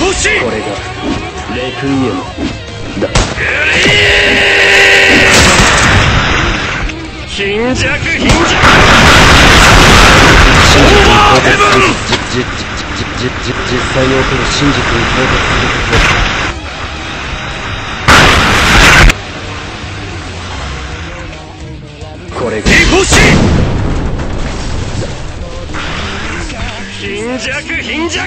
これがレクイエムだ。貧弱貧弱オーバーヘブン。実際に起こる真実に到達すること。これが貧弱貧弱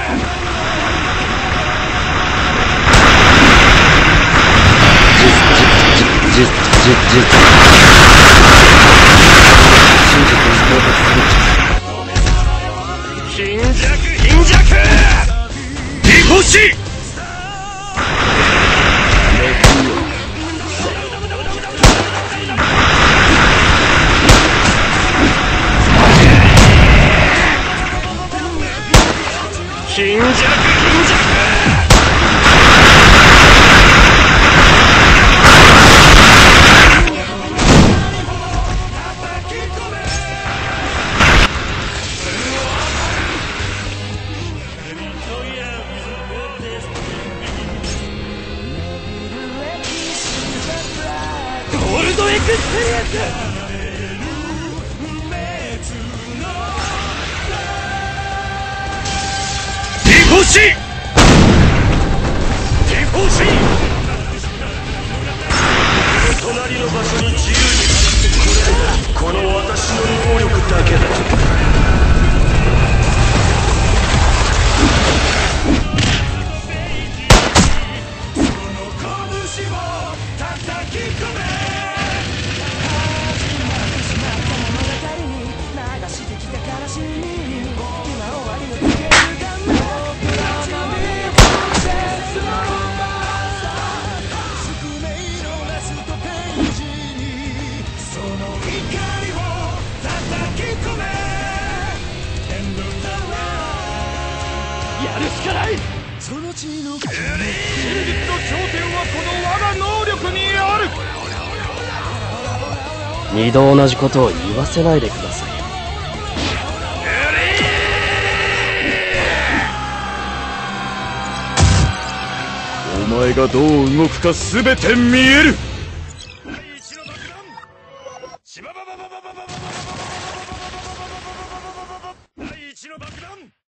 貧弱貧弱リコシ貧弱貧弱ゴールドエクスペリエンス。ディフォーシーディフォーシー隣の場所に自由にこの私の能力だけだ。やるしかない。その地の真実の頂点はこの我が能力にある。二度同じことを言わせないでください。お前がどう動くか全て見える。第一の爆弾